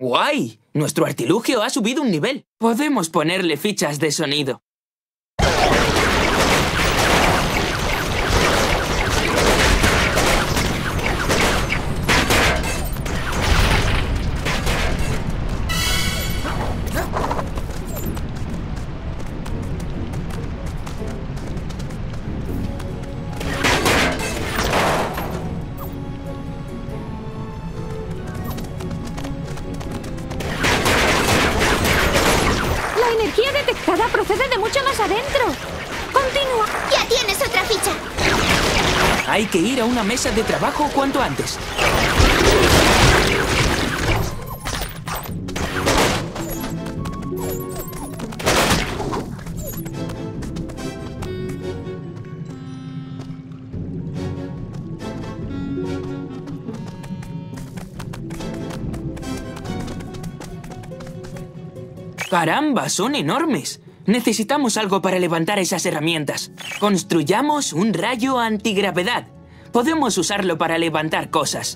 ¡Guay! Nuestro artilugio ha subido un nivel. Podemos ponerle fichas de sonido. La energía detectada procede de mucho más adentro. Continúa. ¡Ya tienes otra ficha! Hay que ir a una mesa de trabajo cuanto antes. ¡Caramba! ¡Son enormes! Necesitamos algo para levantar esas herramientas. Construyamos un rayo antigravedad. Podemos usarlo para levantar cosas.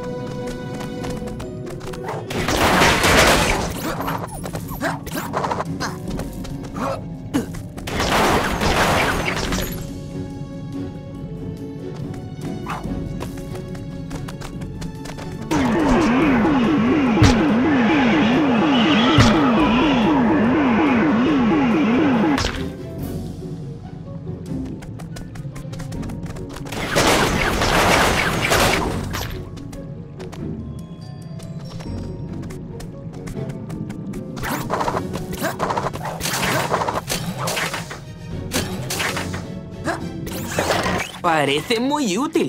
Parece muy útil.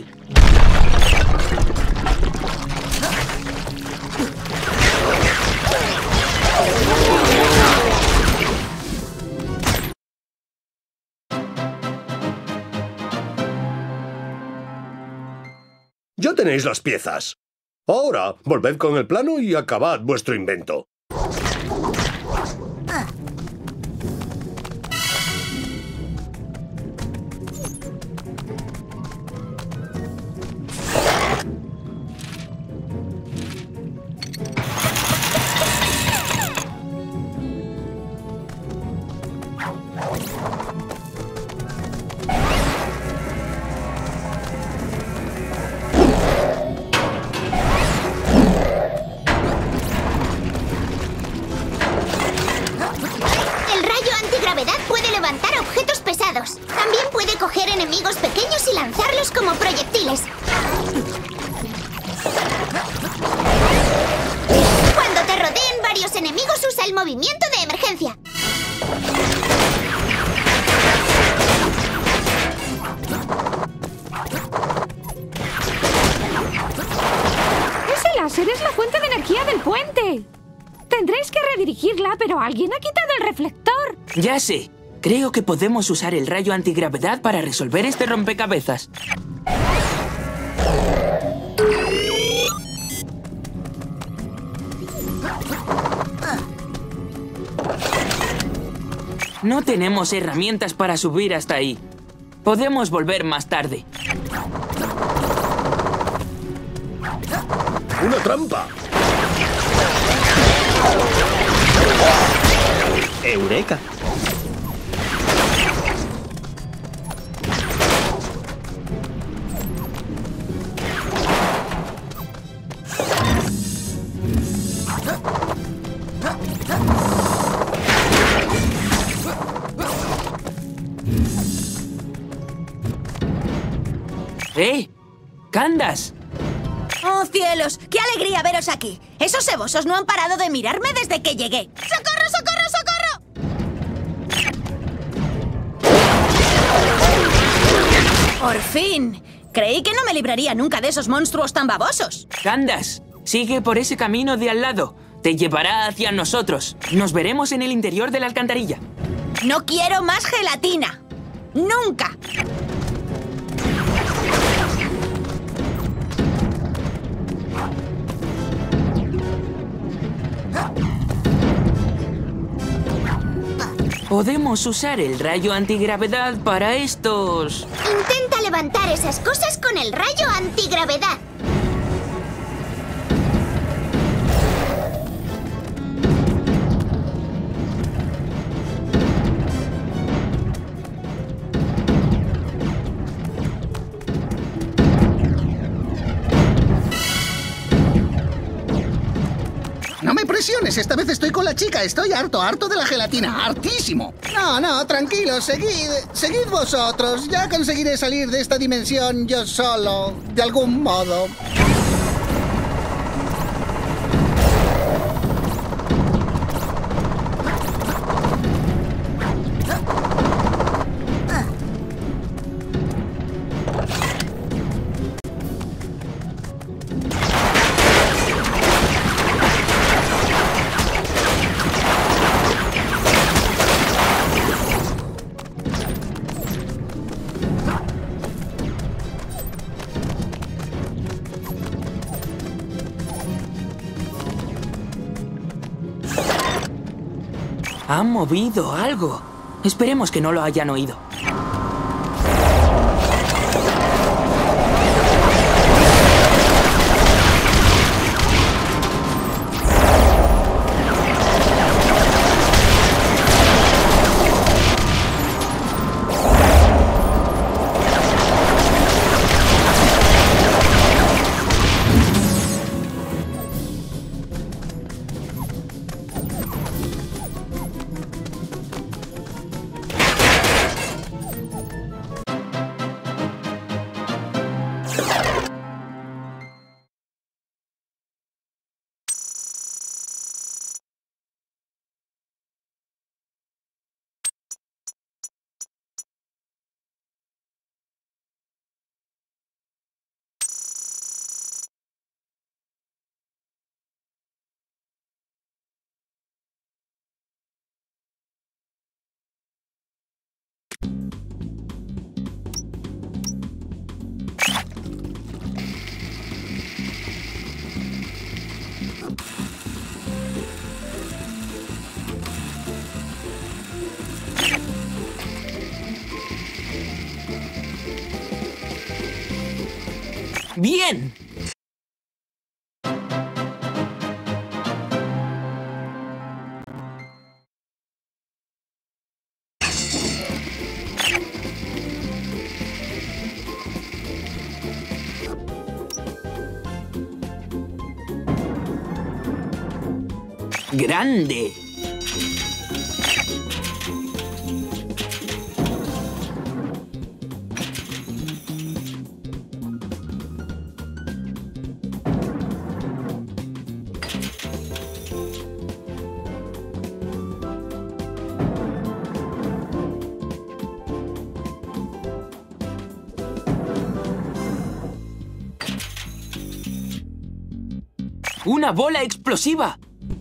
Ya tenéis las piezas. Ahora, volved con el plano y acabad vuestro invento. El rayo antigravedad puede levantar objetos pesados. También puede coger enemigos pequeños y lanzarlos como proyectiles. Cuando te rodeen varios enemigos, usa el movimiento de emergencia. Ese láser es la fuente de energía del puente. Tendréis que redirigirla, pero alguien ha quitado el reflector. Ya sé. Creo que podemos usar el rayo antigravedad para resolver este rompecabezas. No tenemos herramientas para subir hasta ahí. Podemos volver más tarde. ¡Una trampa! ¡Eureka! ¡Candace! ¡Oh, cielos! ¡Qué alegría veros aquí! Esos cebosos no han parado de mirarme desde que llegué. ¡Socorro, socorro, socorro! ¡Por fin! Creí que no me libraría nunca de esos monstruos tan babosos. Candace, sigue por ese camino de al lado. Te llevará hacia nosotros. Nos veremos en el interior de la alcantarilla. ¡No quiero más gelatina! ¡Nunca! Podemos usar el rayo antigravedad para estos... Intenta levantar esas cosas con el rayo antigravedad. presiones. Esta vez estoy con la chica. Estoy harto de la gelatina. Hartísimo. No, tranquilos. Seguid vosotros. Ya conseguiré salir de esta dimensión yo solo. De algún modo. Han movido algo. Esperemos que no lo hayan oído. ¡Bien! ¡Grande! ¡Una bola explosiva!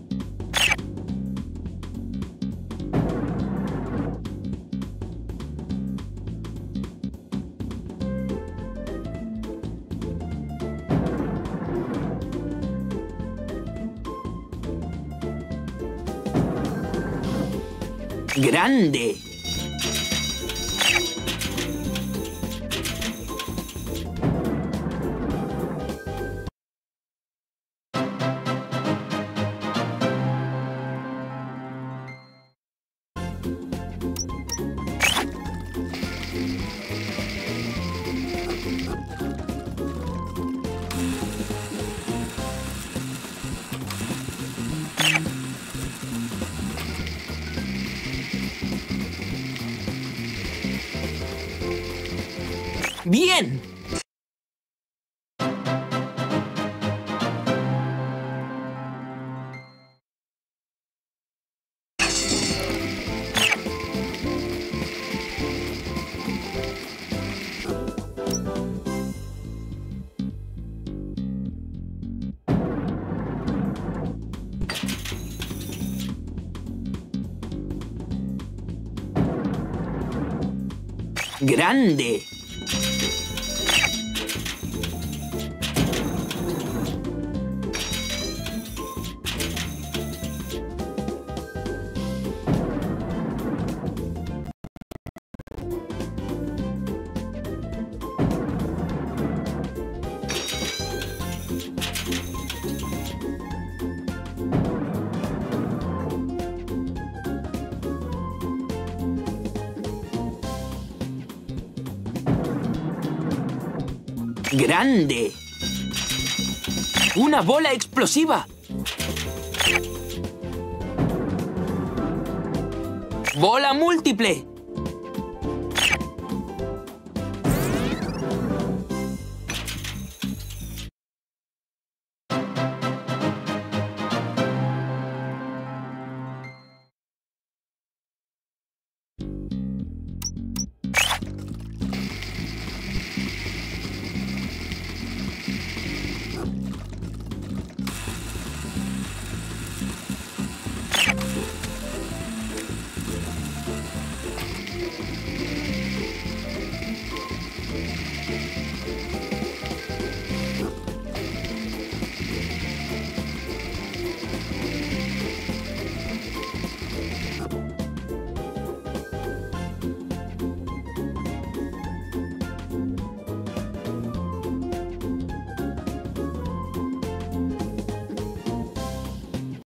¡Grande! ¡Bien! ¡Grande! ¡Grande! ¡Una bola explosiva! ¡Bola múltiple!